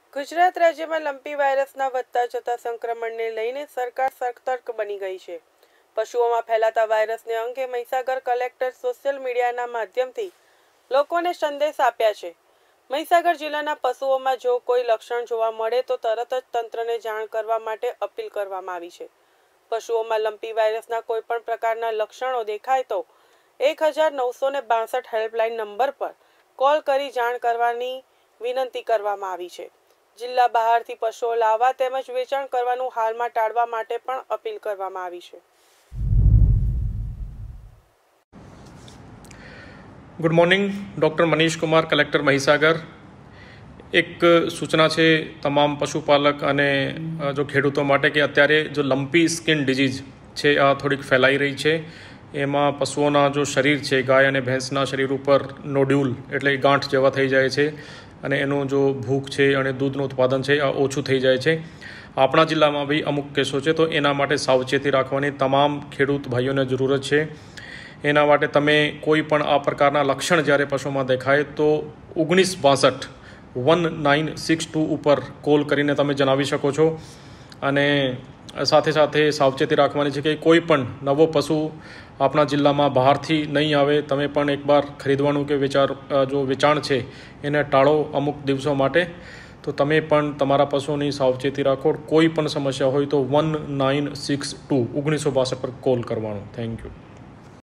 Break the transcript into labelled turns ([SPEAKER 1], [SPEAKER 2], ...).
[SPEAKER 1] ગુજરાત રાજ્યમાં લંપી વાયરસના વધતા જતા સંક્રમણને લઈને સરકાર સતર્ક બની ગઈ છે. પશુઓમાં ફેલાતા વાયરસને અંગે મહીસાગર કલેક્ટર સોશિયલ મીડિયાના માધ્યમથી લોકોને સંદેશ આપ્યા છે. મહીસાગર જિલ્લાના પશુઓમાં જો કોઈ લક્ષણ જોવા મળે તો તરત જ તંત્રને જાણ કરવા માટે અપીલ કરવામાં આવી છે. પશુઓમાં લંપી વાયરસના કોઈપણ પ્રકારના લક્ષણો દેખાય તો 1962 હેલ્પલાઇન નંબર પર કોલ કરી જાણ કરવાની વિનંતી કરવામાં આવી છે. જિલ્લા બહારથી પશુઓ લાવવા તેમજ વેચાણ કરવાનું હાલમાં ટાળવા માટે પણ અપીલ કરવામાં આવી છે.
[SPEAKER 2] Good morning, doctor Manish Kumar, collector Mahisagar. એક સૂચના છે તમામ પશુપાલક અને જો ખેડૂતો માટે કે અત્યારે જો લંપી સ્કિન ડિઝીઝ છે આ થોડીક ફેલાઈ રહી છે. એમાં પશુઓના જો શરીર છે, ગાય અને ભેંસના શરીર ઉપર નોડ્યુલ એટલે ગાંઠ જેવા થઈ જાય છે અને એનું જો ભૂખ છે અને દૂધનું ઉત્પાદન છે આ ઓછું થઈ જાય છે. આપણા જિલ્લામાં બી અમુક કેસો છે, તો એના માટે સાવચેતી રાખવાની તમામ ખેડૂત ભાઈઓને જરૂરત છે. એના માટે તમે કોઈ પણ આ પ્રકારના લક્ષણ જ્યારે પશુમાં દેખાય તો 1962 ઉપર કોલ કરીને તમે જણાવી શકો છો. અને સાથે સાથે સાવચેતી રાખવાની છે કે કોઈ પણ નવો પશુ આપણા જિલ્લામાં બહારથી નહીં આવે. તમે પણ એકવાર ખરીદવાનું કે વેચાણ છે એને ટાળો અમુક દિવસો માટે. તો તમે પણ તમારા પશુઓની સાવચેતી રાખો. કોઈ પણ સમસ્યા હોય તો 1962 પર કોલ કરવાનો. Thank you.